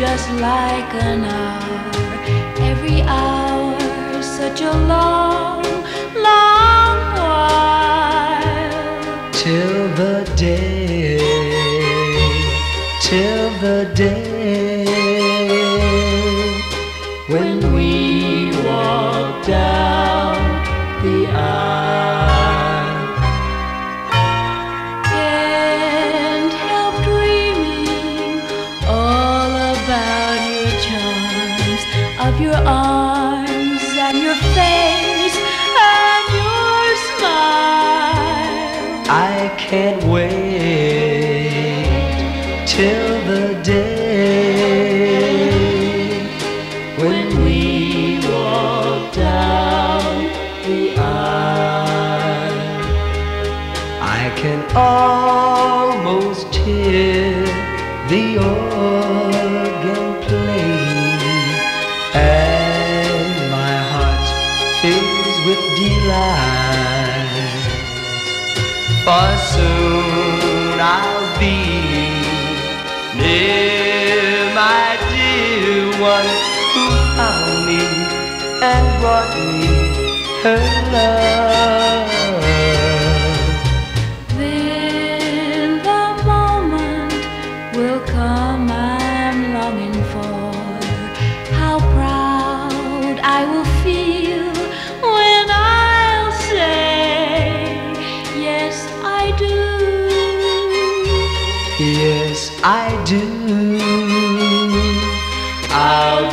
just like an hour. Every hour, such a long, long while. Till the day when we walk down the aisle. Can't help dreaming all about your charms, of your arms and your face and your smile. I can't wait till the day when we walk down the aisle. I can almost hear the organ play, and my heart fills with delight. For soon I'll be near my dear one who found me and brought me her love. Then the moment will come I'm longing for. How proud I will feel when I'll say, yes, I do. Yes, I do. I'll